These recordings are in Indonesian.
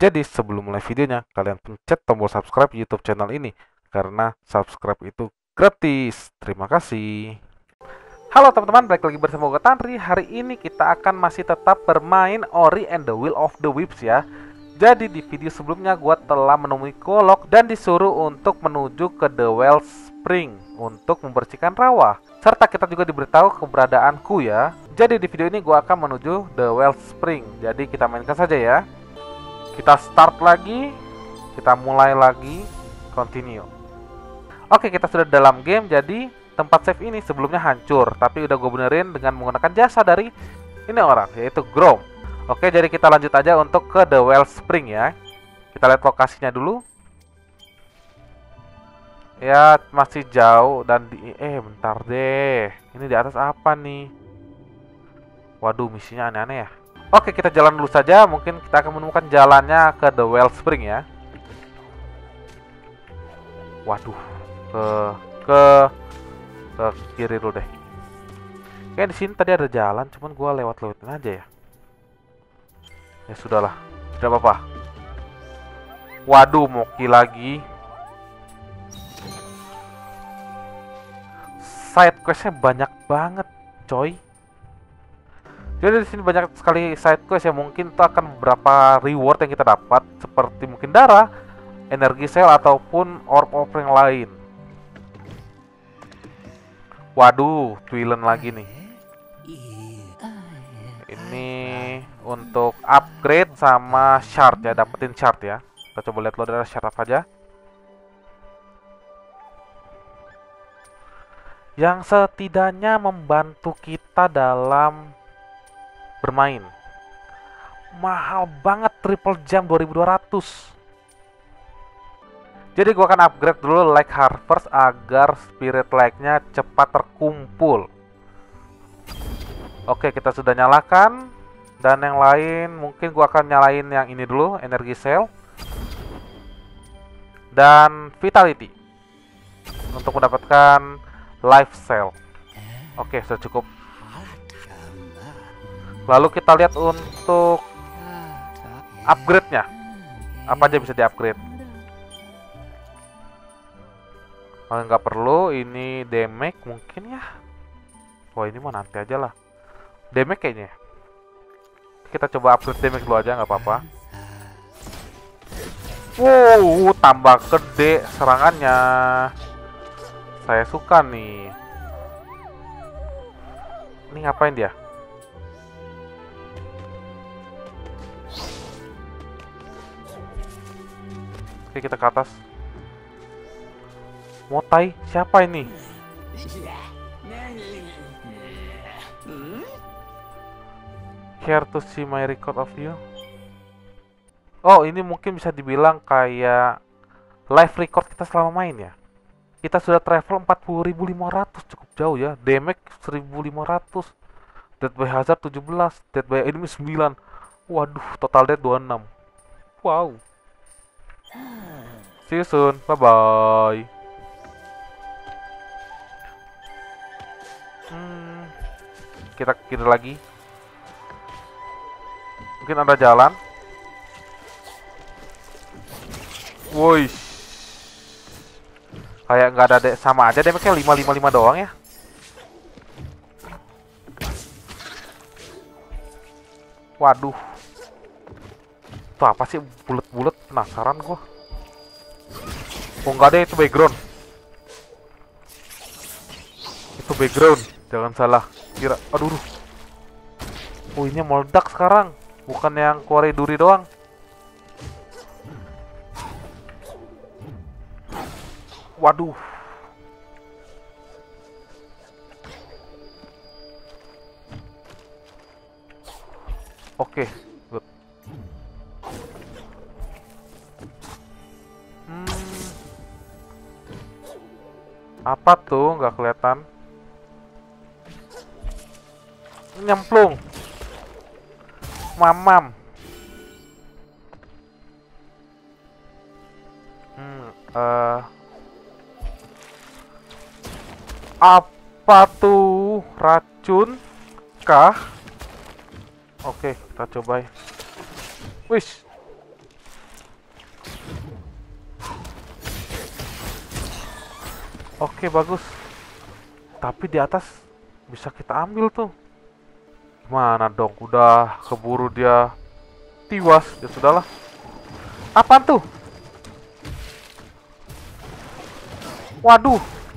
Jadi sebelum mulai videonya, kalian pencet tombol subscribe YouTube channel ini karena subscribe itu gratis. Terima kasih. Halo teman-teman, balik lagi bersama gue Tanri. Hari ini kita akan masih tetap bermain Ori and the Will of the Wisps ya. Jadi di video sebelumnya gue telah menemui Golok dan disuruh untuk menuju ke The Wellspring untuk membersihkan rawa. Serta kita juga diberitahu keberadaanku ya. Jadi di video ini gue akan menuju The Wellspring. Jadi kita mainkan saja ya. Kita start lagi, kita mulai lagi, continue. Oke, kita sudah dalam game. Jadi tempat save ini sebelumnya hancur, tapi udah gue benerin dengan menggunakan jasa dari ini orang, yaitu Grom. Oke, jadi kita lanjut aja untuk ke The Wellspring ya. Kita lihat lokasinya dulu. Ya, masih jauh dan bentar deh. Ini di atas apa nih? Waduh, misinya aneh-aneh ya. Oke, kita jalan dulu saja. Mungkin kita akan menemukan jalannya ke The Wellspring ya. Waduh, ke kiri dulu deh. Kayak di sini tadi ada jalan, cuman gua lewat-lewatin aja ya. Ya sudahlah, tidak apa-apa. Waduh, Moki lagi. Side questnya banyak banget, coy. Jadi di sini banyak sekali side quest ya, mungkin itu akan beberapa reward yang kita dapat seperti mungkin darah, energi sel ataupun orb offering lain. Waduh, Twilen lagi nih. Ini untuk upgrade sama shard ya, dapetin shard ya. Kita coba lihat lo ada shard apa aja. Yang setidaknya membantu kita dalam bermain. Mahal banget, triple jam 2200. Jadi gua akan upgrade dulu Lake Harvest agar spirit lake-nya cepat terkumpul. Oke, kita sudah nyalakan. Dan yang lain mungkin gua akan nyalain yang ini dulu, energi cell dan vitality untuk mendapatkan life cell. Oke, sudah cukup. Lalu kita lihat untuk upgrade-nya. Apa aja bisa di-upgrade? Kalau nggak perlu, ini damage mungkin ya. Wah, ini mah nanti aja lah. Damage kayaknya. Kita coba upgrade damage dulu aja, nggak apa-apa. Wow, tambah gede serangannya. Saya suka nih. Ini ngapain dia? Oke, kita ke atas. Motai, siapa ini? Care to see my record of you? Oh, ini mungkin bisa dibilang kayak live record kita selama main ya. Kita sudah travel 40.500, cukup jauh ya. Damage 1.500. Death by hazard 17, death by enemy 9. Waduh, total death 26. Wow. See you soon. Bye bye. Kita ke kiri lagi. Mungkin ada jalan. Woi. Kayak nggak ada sama aja damage-nya 555 doang ya. Waduh. Itu apa sih bulet-bulet, penasaran gua. Oh nggak ada, itu background. Itu background, jangan salah kira. Aduh. Oh, ini meledak sekarang, bukan yang kuare duri doang. Waduh. Oke, good. Apa tuh? Nggak kelihatan. Nyemplung. Mamam. Apa tuh? Racun kah? Oke, kita coba. Wish. Oke, bagus. Tapi di atas bisa kita ambil tuh. Gimana dong? Udah keburu dia tiwas. Ya sudahlah. Apaan tuh? Waduh.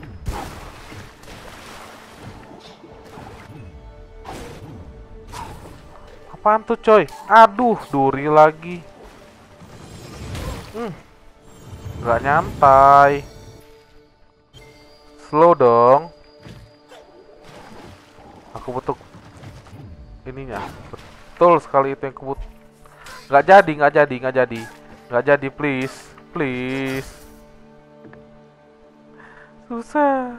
Apaan tuh coy? Aduh, duri lagi. Nggak nyantai. Slow dong. Aku butuh ininya. Betul sekali itu yang aku butuh. Nggak jadi, please. Please. Susah.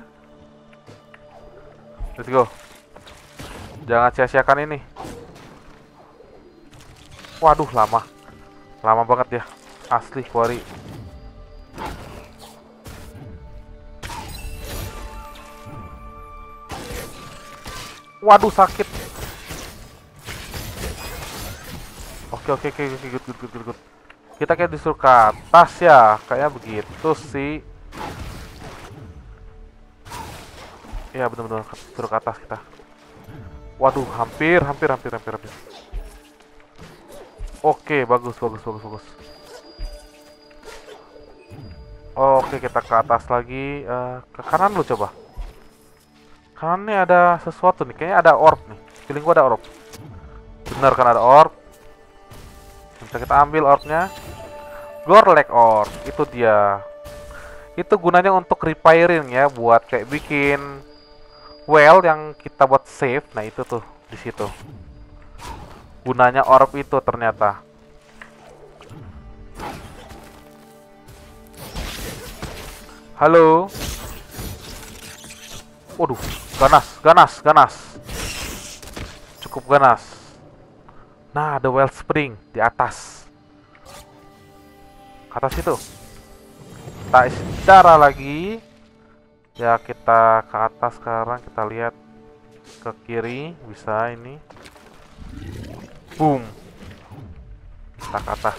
Let's go. Jangan sia-siakan ini. Waduh, lama. Lama banget ya. Asli, Quarry. Waduh, sakit. Oke, good. Kita kayak disuruh ke atas ya. Kayak begitu sih. Ya, benar-benar disuruh ke atas kita. Waduh, hampir. Oke, bagus. Oke, kita ke atas lagi. Ke kanan lu coba. Kanan nih ada sesuatu nih. Kayaknya ada orb nih. Feeling gua ada orb. Bener kan ada orb. Bisa kita ambil orbnya. Gorlek orb. Itu dia. Itu gunanya untuk repairing ya. Buat kayak bikin well yang kita buat save. Nah itu tuh di situ. Gunanya orb itu ternyata. Halo. Waduh, ganas. Cukup ganas. Nah, ada wellspring di atas. Atas itu. Kita isi darah lagi. Ya, kita ke atas sekarang. Kita lihat ke kiri. Bisa ini. Boom. Kita ke atas.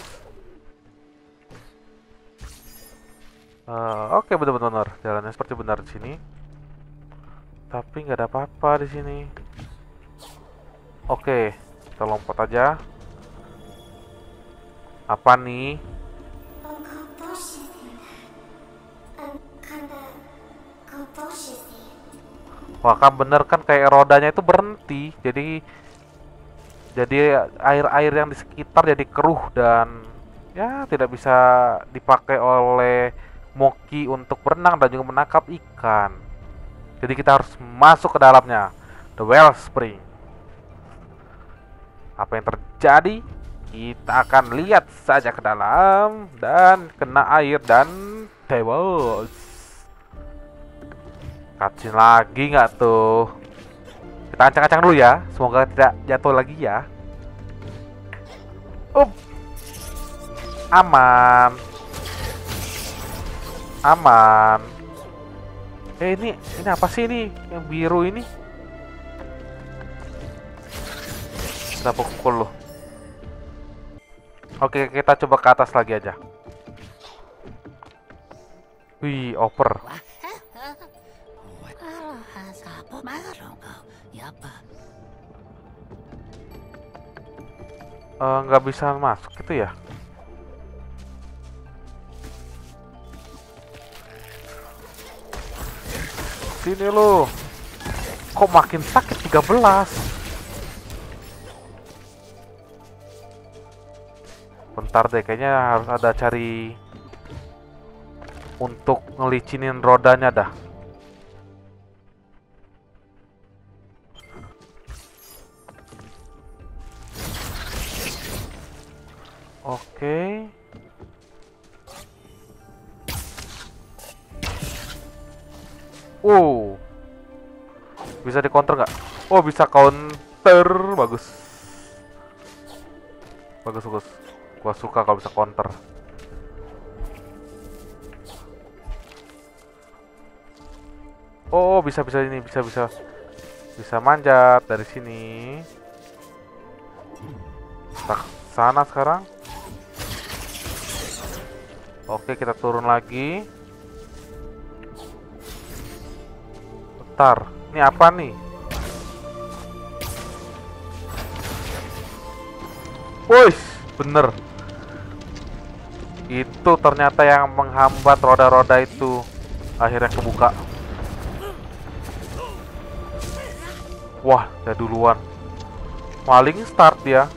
Oke, benar-benar jalannya seperti benar di sini. Tapi nggak ada apa-apa di sini. Oke, kita lompat aja. Apa nih? Wah, kan bener kan kayak rodanya itu berhenti. Jadi air-air yang di sekitar jadi keruh dan ya tidak bisa dipakai oleh Moki untuk berenang dan juga menangkap ikan. Jadi kita harus masuk ke dalamnya, the wellspring. Apa yang terjadi? Kita akan lihat saja ke dalam dan kena air dan tewas. Cutscene lagi nggak tuh? Kita ancang-ancang dulu ya, semoga tidak jatuh lagi ya. Aman. Ini apa sih ini yang biru ini? Kita pukul loh. Oke, kita coba ke atas lagi aja. Wih, over. Nggak bisa masuk gitu ya? Sini lo. Kok makin sakit 13? Bentar deh, kayaknya harus ada cari untuk ngelicinin rodanya dah. Oke. Bisa di counter nggak? Oh, bisa counter. Bagus. Gua suka kalau bisa counter. Oh, bisa ini, bisa manjat dari sini. Kita ke sana sekarang. Oke, kita turun lagi. Bentar, ini apa nih? Wih, bener. Itu ternyata yang menghambat roda-roda itu. Akhirnya kebuka. Wah, ya duluan. Maling start dia.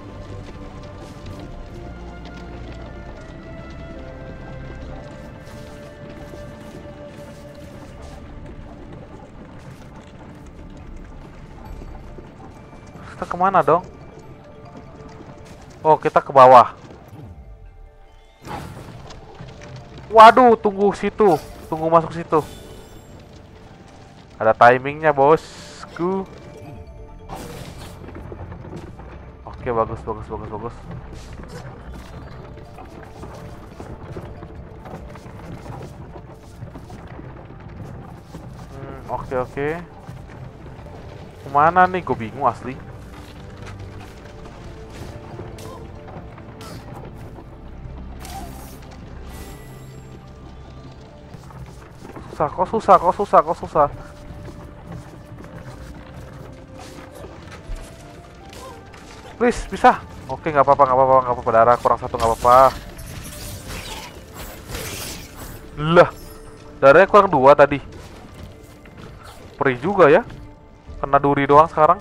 Kita kemana dong? Oh, kita ke bawah. Waduh, tunggu situ. Tunggu masuk situ. Ada timingnya, bosku. Oke, bagus, bagus, bagus, bagus. Oke, oke. Kemana nih? Gue bingung asli. Kok susah. Please, bisa. Oke, nggak apa-apa. Darah kurang satu nggak apa-apa. Lah, darahnya kurang 2 tadi. Perih juga ya. Kena duri doang sekarang.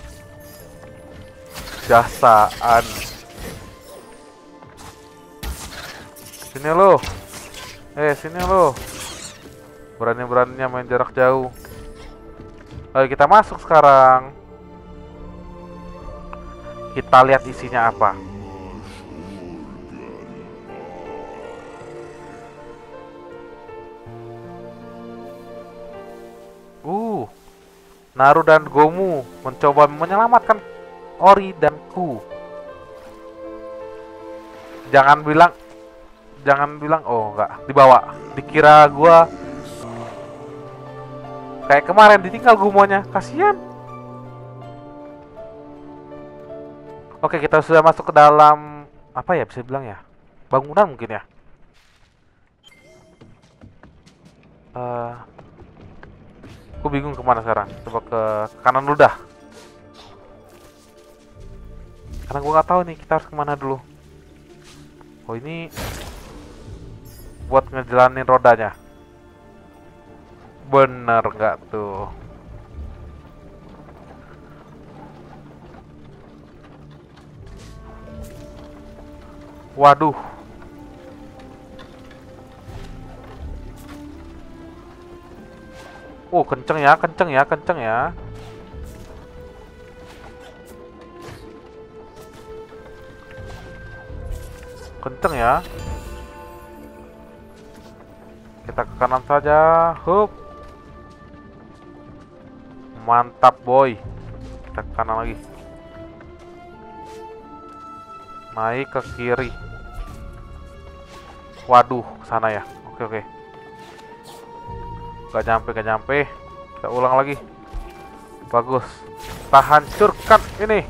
Jasaan. Sini lo. Sini lo. Berani-beraninya main jarak jauh. Ayo kita masuk sekarang. Kita lihat isinya apa. Naru dan Gomu mencoba menyelamatkan Ori dan Ku. Jangan bilang oh enggak, dibawa. Dikira gua kayak kemarin ditinggal gumonya, kasihan. Oke, kita sudah masuk ke dalam apa ya bisa bilang ya? Bangunan mungkin ya. Aku bingung kemana sekarang. Coba ke kanan dulu dah. Karena gua nggak tahu nih kita harus kemana dulu. Oh, ini buat ngejalanin rodanya. Bener nggak tuh? Waduh. Oh, kenceng ya. Kenceng ya. Kita ke kanan saja. Hup. Mantap, boy. Kita ke kanan lagi. Naik ke kiri. Waduh, sana ya. Oke. Gak nyampe. Kita ulang lagi. Bagus. Kita hancurkan ini.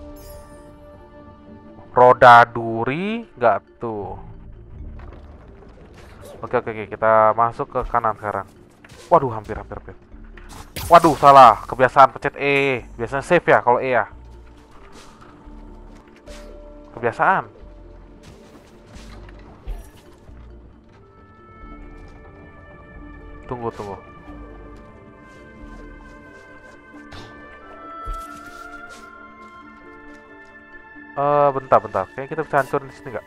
Roda duri gak tuh. Oke. Kita masuk ke kanan sekarang. Waduh, hampir. Waduh, salah. Kebiasaan pencet E. Biasanya save ya kalau E ya. Kebiasaan. Tunggu. Bentar. Kayaknya kita bisa hancurin di sini nggak?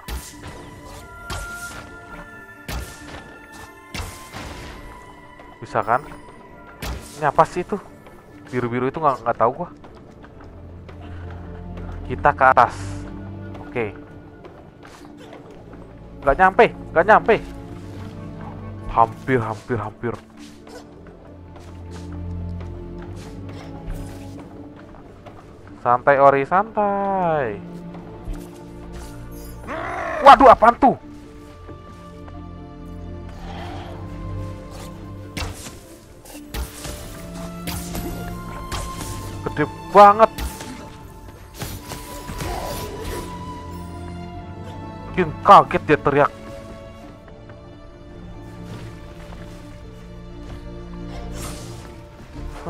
Bisa kan? Ini apa sih itu? Biru-biru itu nggak tahu gua. Kita ke atas. Oke. Nggak nyampe. Hampir. Santai, Ori, santai. Waduh, apaan tuh? Gede banget. Bikin kaget dia teriak.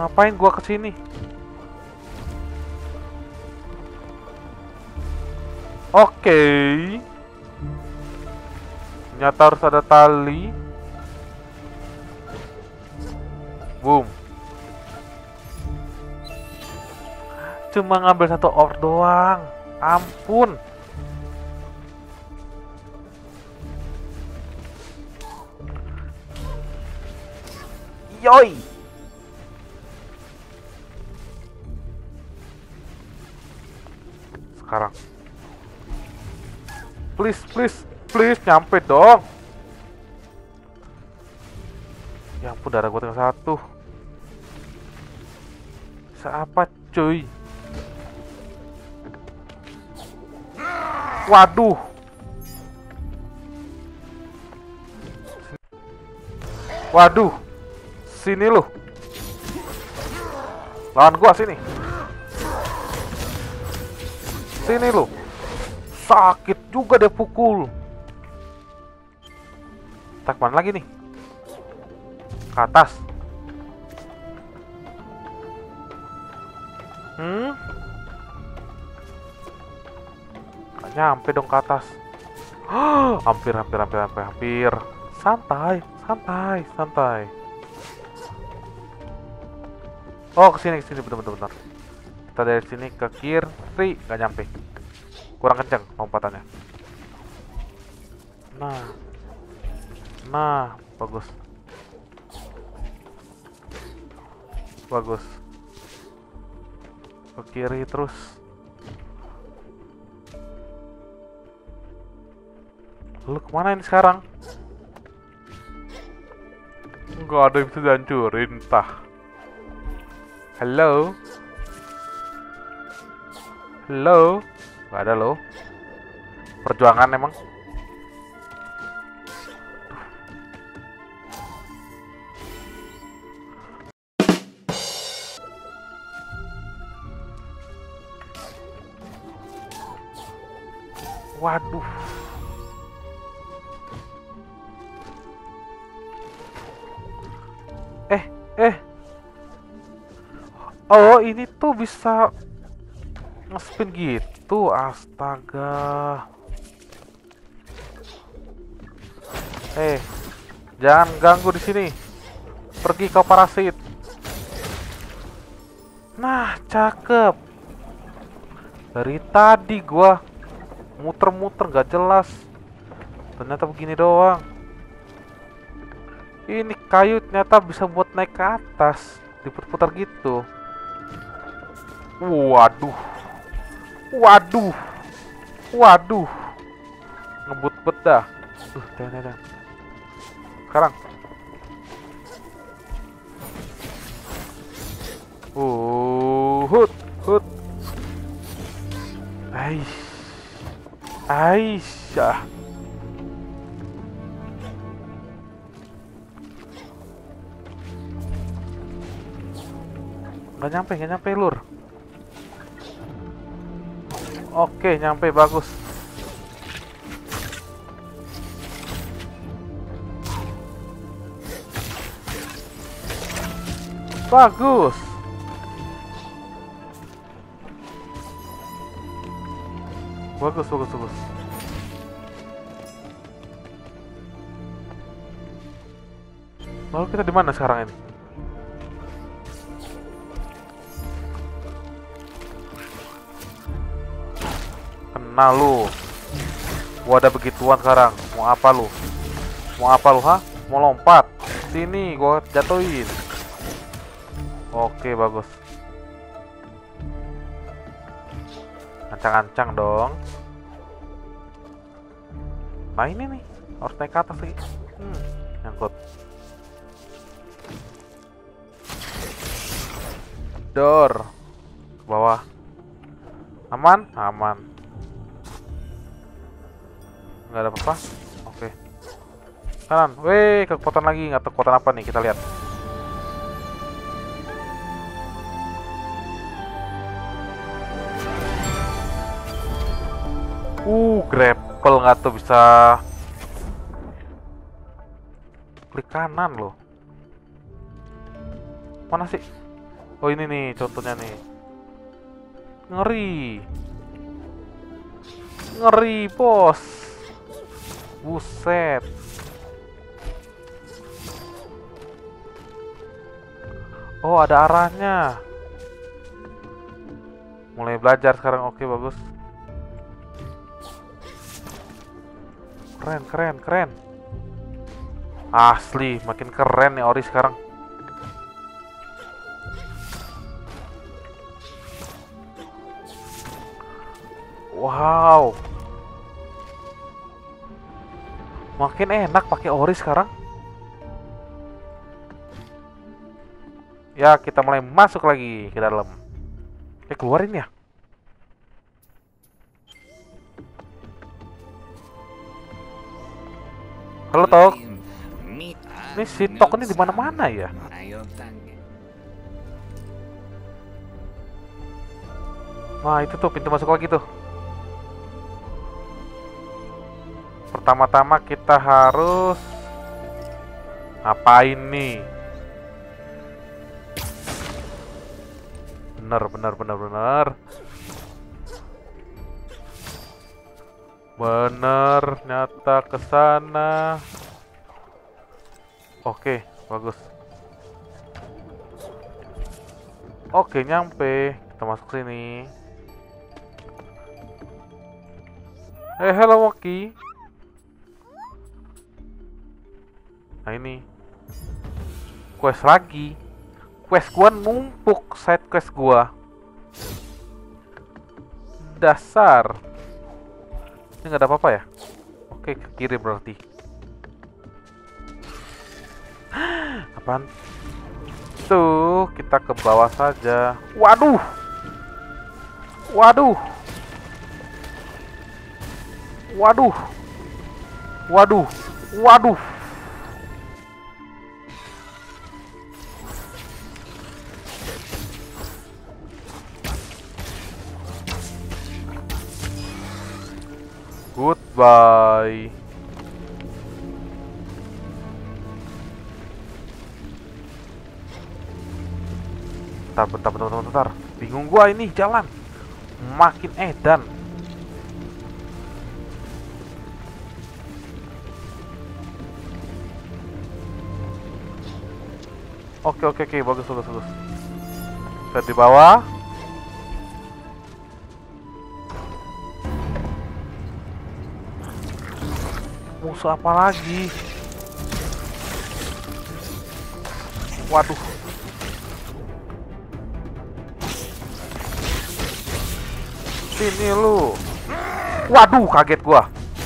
Ngapain gua kesini? Oke. Ternyata harus ada tali. Boom. Cuma ngambil satu ore doang. Ampun. Yoi. Sekarang. Please nyampe dong. Ya ampun, darah gue tinggal satu. Bisa apa cuy? Waduh. Waduh. Sini lu. Lawan gua sini. Sini lu. Sakit juga dia pukul. Tak mana lagi nih? Ke atas. Gak nyampe dong ke atas. Hampir. Santai. Oh, kesini bentar. Kita dari sini ke kiri, gak nyampe. Kurang kencang lompatannya. Nah, bagus. Ke kiri terus. Lu kemana ini sekarang? Nggak ada yang bisa dihancurin, entah. Halo? Nggak ada loh. Perjuangan emang. Waduh. Oh, ini tuh bisa nge-spin gitu. Astaga. Jangan ganggu di sini. Pergi kau parasit. Nah, cakep. Dari tadi gua muter-muter gak jelas. Ternyata begini doang. Ini kayu ternyata bisa buat naik ke atas. Diputar-putar gitu. Waduh. Ngebut-bet dah. Dah. Sekarang. Hut. Aisyah. Gak nyampe lur. Oke, nyampe, bagus. Bagus. Lalu kita di mana sekarang ini? Kena lu. Gua ada begituan sekarang. Mau apa lu, ha? Mau lompat? Sini, gua jatuhin. Oke, bagus. Ancang-ancang dong. Nah, ini nih. Harus naik ke atas lagi. Nyangkut. Door. Ke bawah. Aman. Nggak ada apa-apa. Oke. Kanan. Kekuatan lagi. Nggak tahu kekuatan apa nih. Kita lihat. Grapple nggak tuh bisa. Klik kanan loh. Mana sih? Oh ini nih contohnya nih. Ngeri. Ngeri bos. Buset. Oh ada arahnya. Mulai belajar sekarang. Oke bagus. Keren keren keren. Asli makin keren nih Ori sekarang. Wow. Makin enak pakai Ori sekarang. Ya, kita mulai masuk lagi ke dalam. Keluarin ya. Halo Tok. Ini si Tok ini di mana-mana ya? Nah, itu tuh pintu masuk lagi tuh. Pertama-tama kita harus ngapain nih? Bener. Bener, nyata ke sana. Oke, bagus. Oke, nyampe. Kita masuk sini. Hello Moki. Nah ini quest lagi. Quest gua numpuk, side quest gua. Dasar. Ini nggak ada apa-apa ya? Oke, ke kiri berarti. Apaan? Tuh, kita ke bawah saja. Waduh. Waduh. Waduh. Waduh. Waduh. Goodbye. Bentar. Bingung gua ini jalan. Makin edan. Oke, bagus. Kita di bawah. Musuh apa lagi? Waduh. Sini lu. Waduh, kaget gua.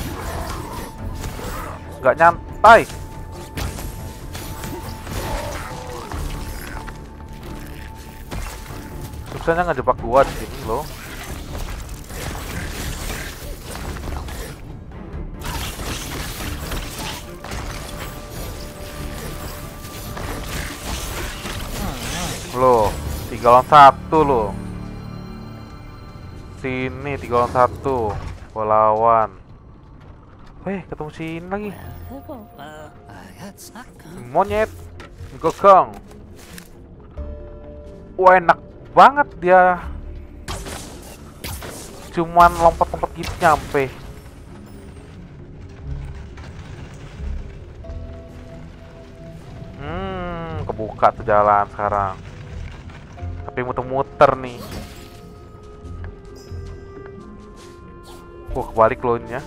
Gak nyantai. Susahnya ngejebak gua di sini loh. Loh, 3 lawan 1 loh. Sini 3 lawan 1. Gua lawan. Ketemu sini lagi. Monyet. Gokong. Wah, enak banget dia. Cuman lompat-lompat gitu nyampe. Kebuka tuh jalan sekarang. Tapi muter-muter nih. Kebalik loannya.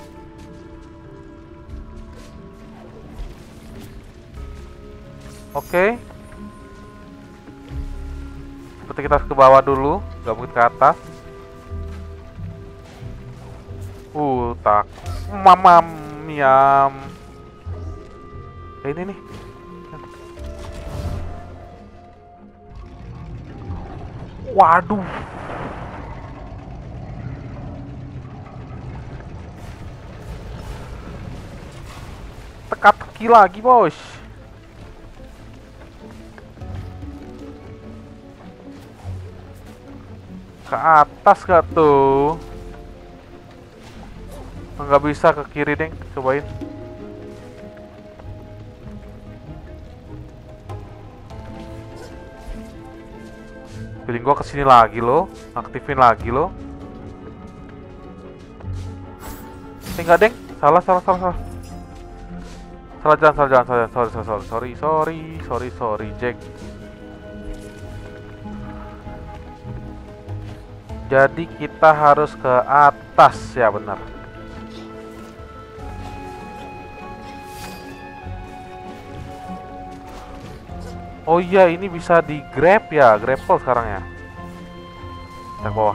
Oke. Seperti kita harus ke bawah dulu, gak mungkin ke atas. Tak. Mamam miam. Ini nih. Waduh. Teka-teki lagi, bos. Ke atas gak tuh? Nggak bisa ke kiri, deng. Cobain. Feeling gua kesini lagi loh, aktifin lagi loh. Enggak deng, salah jalan, sorry Jack. Jadi kita harus ke atas ya, benar. Oh iya, ini bisa di grab ya, grapple sekarang ya. Kita ke bawah.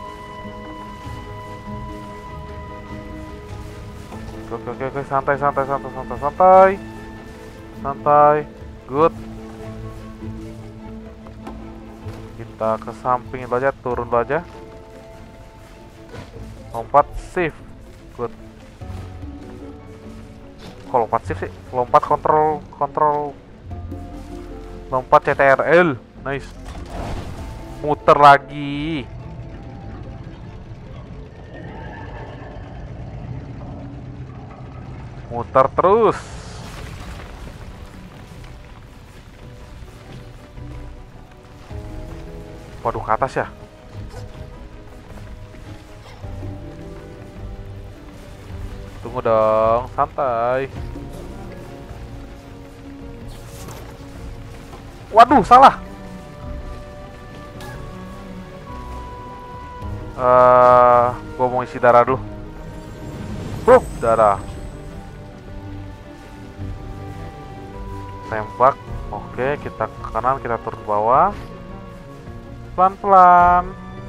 Oke, santai. Good. Kita ke samping itu aja, turun aja. Lompat shift. Good. Kok lompat shift sih? Lompat kontrol. Lompat CTRL. Nice. Muter lagi. Muter terus. Waduh, ke atas ya. Tunggu dong, santai. Waduh, salah. Gua mau isi darah dulu. Darah. Tembak. Oke, kita ke kanan, kita turun ke bawah. Pelan-pelan.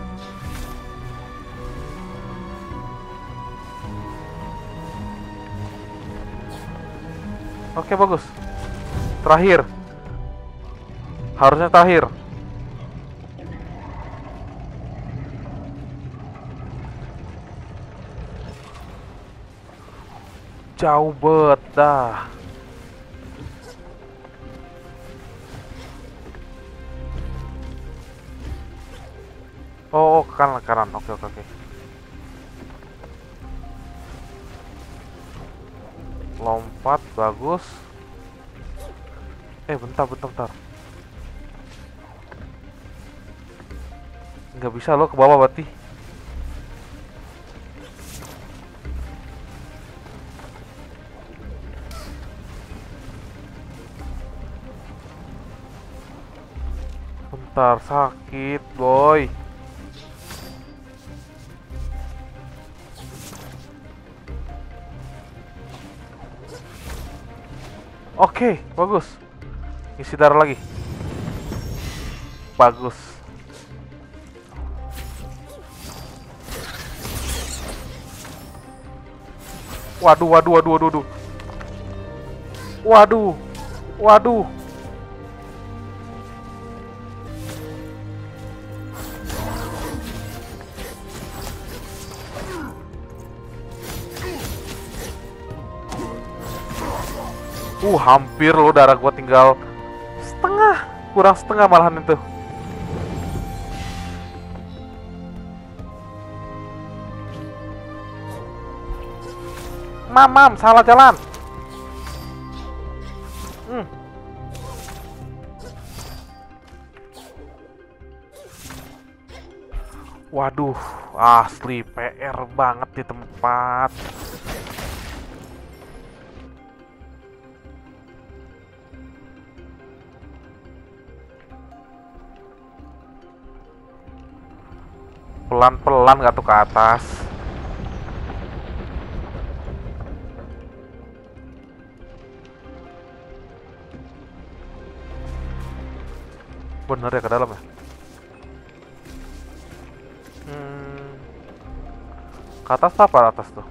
Oke, bagus. Terakhir. Harusnya terakhir. Jauh bet dah. Oh, ke kanan. Oke. Lompat, bagus. Bentar. Nggak bisa lo ke bawah berarti. Bentar, sakit boy. Oke, bagus. Isi darah lagi. Bagus. Waduh. Hampir loh, darah gua tinggal setengah, kurang setengah malahan itu. Mamam, salah jalan. Waduh, asli PR banget di tempat. Pelan-pelan gak tuh ke atas. Bener ya, ke dalam ya. Ke atas apa atas tuh?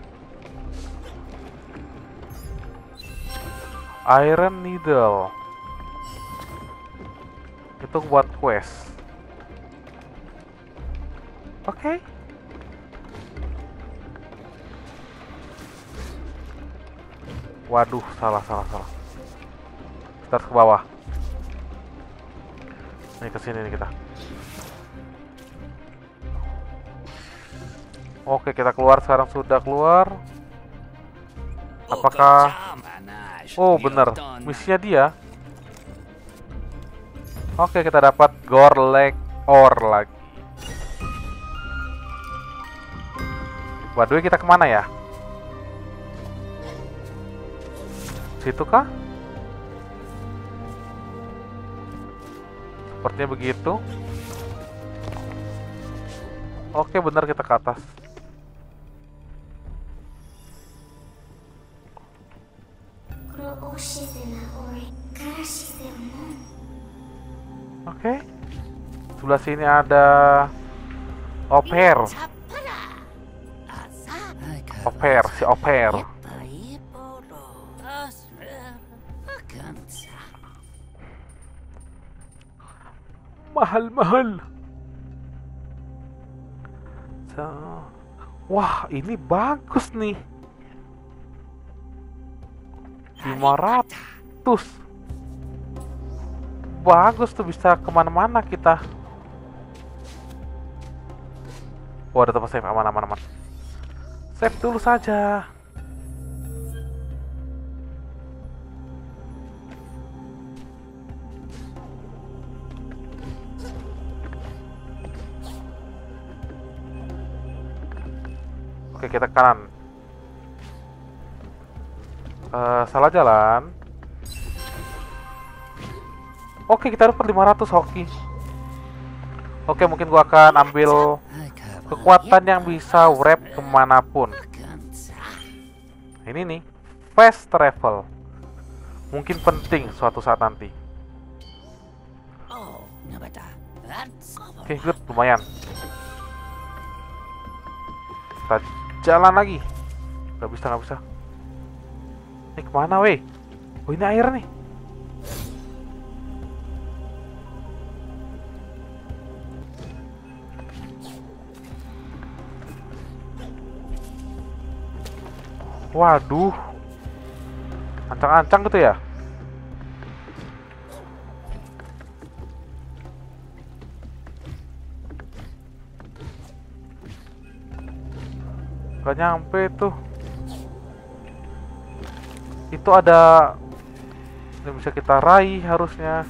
Iron Needle. Itu buat quest. Oke. Waduh, salah. Kita harus ke bawah. Nih, kesini nih kita. Oke, kita keluar sekarang, sudah keluar. Apakah... Oh, bener. Misinya dia. Oke, kita dapat Gore Leg ore lagi. Waduh, kita kemana ya? Situ kah? Sepertinya begitu. Oke, benar, kita ke atas. Oke. Sebelah sini ada oper. Oper, si oper. Mahal-mahal. Wah, ini bagus nih. 500. Bagus tuh, bisa kemana-mana kita. Wah, ada tempat save, aman, aman, aman. Save dulu saja. Oke, kita kanan. Salah jalan. Oke, kita dapat 500 hoki. Oke, mungkin gua akan ambil kekuatan yang bisa wrap kemanapun. Ini nih, fast travel. Mungkin penting suatu saat nanti. Oke, good, lumayan. Kita jalan lagi. Gak bisa, gak bisa. Ini kemana, weh? Oh, ini air nih. Waduh, ancang-ancang gitu ya. Gak nyampe tuh. Itu ada yang bisa kita raih harusnya.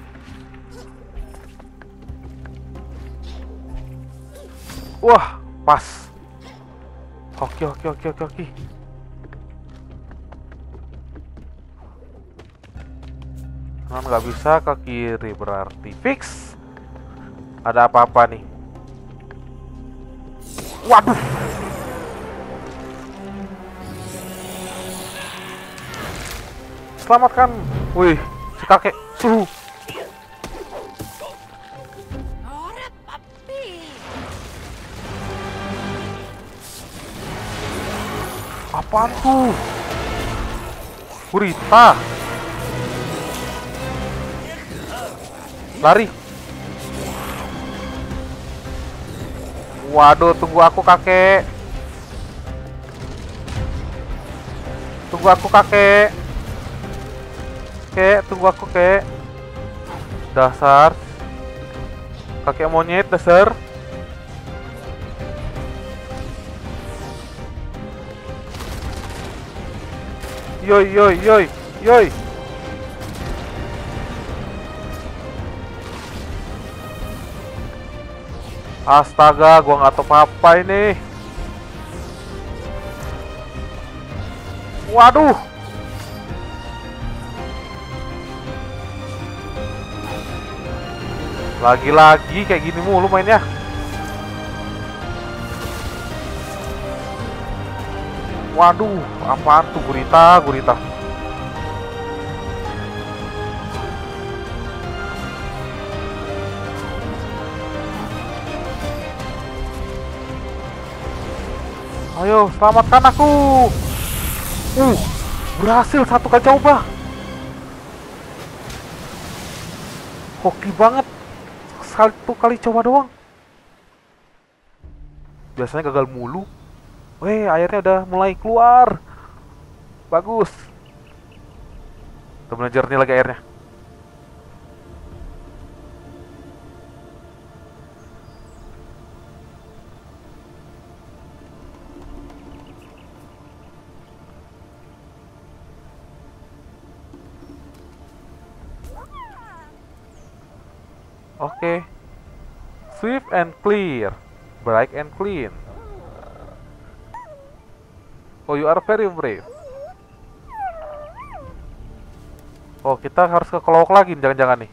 Wah, pas. Oke, oke, oke, oke, oke. Kan nggak bisa ke kiri, berarti fix. Ada apa-apa nih? Waduh. Selamatkan. Wih, si kakek suhu. Apaan tuh? Gurita. Lari. Waduh, tunggu aku kakek. Tunggu aku kakek. Kek, tunggu aku kek. Dasar kakek monyet, dasar. Yoi, yoi, yoi, yoi. Astaga, gua nggak tahu apa ini. Waduh. Lagi-lagi kayak gini mulu mainnya. Waduh, apaan tuh? Gurita, gurita. Ayo, selamatkan aku. Berhasil satu kali coba. Hoki banget. Satu kali coba doang. Biasanya gagal mulu. Weh, airnya udah mulai keluar. Bagus. Udah mulai jernih lagi airnya. Oke. Swift and clear. Bright and clean. Oh, you are very brave. Oh, kita harus ke Kelowok lagi, jangan-jangan nih.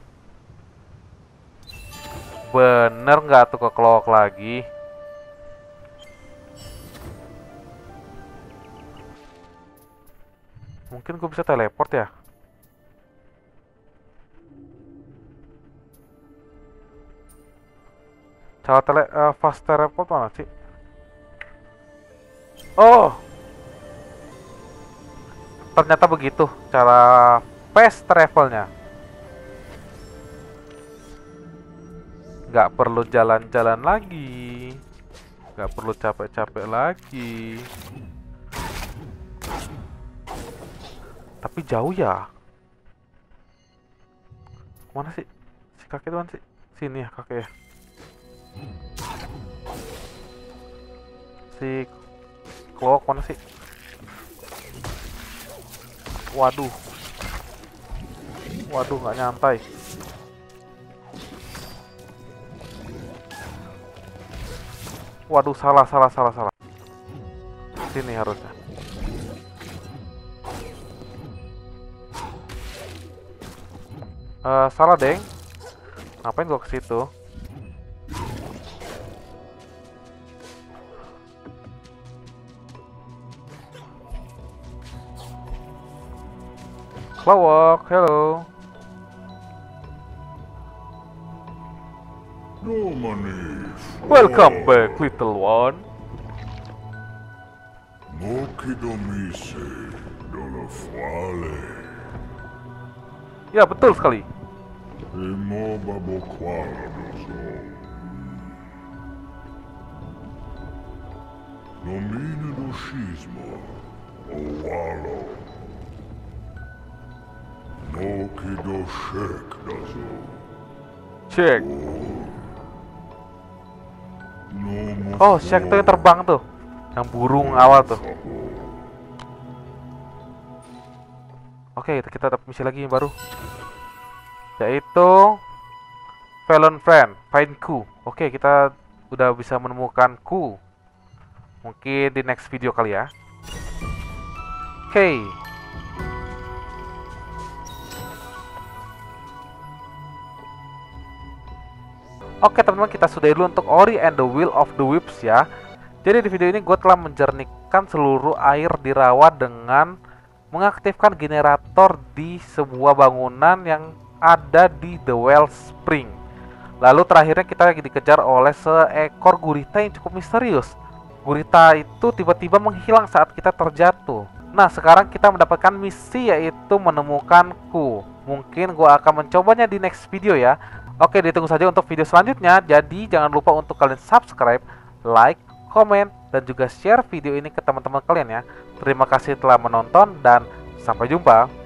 Bener nggak tuh ke Kelowok lagi? Mungkin gue bisa teleport ya. Cara fast teleport mana sih? Oh, ternyata begitu cara fast travelnya. Nggak perlu jalan-jalan lagi, nggak perlu capek-capek lagi. Tapi jauh ya. Mana sih? Si kakek itu mana sih? Sini ya kakek ya. Si Kelowok mana sih? Waduh. Waduh, nggak nyantai. Waduh, salah. Sini harusnya. Salah, Deng. Ngapain gua ke situ? Kelowok, hello. Welcome back, little one. Ya, betul sekali. Cek. Oh, Shek tuh yang terbang tuh. Yang burung awal tuh. Oke, kita dapat misi lagi yang baru. Yaitu Fallen Friend, Find Ku. Oke, kita udah bisa menemukan Ku. Mungkin di next video kali ya. Oke. Oke teman-teman, kita sudahi dulu untuk Ori and the Will of the Wisps ya. Jadi di video ini gue telah menjernihkan seluruh air di rawa dengan mengaktifkan generator di sebuah bangunan yang ada di The Well Spring. Lalu terakhirnya kita lagi dikejar oleh seekor gurita yang cukup misterius. Gurita itu tiba-tiba menghilang saat kita terjatuh. Nah, sekarang kita mendapatkan misi yaitu menemukan Ku. Mungkin gue akan mencobanya di next video ya. Oke, ditunggu saja untuk video selanjutnya. Jadi jangan lupa untuk kalian subscribe, like, komen, dan juga share video ini ke teman-teman kalian ya. Terima kasih telah menonton dan sampai jumpa.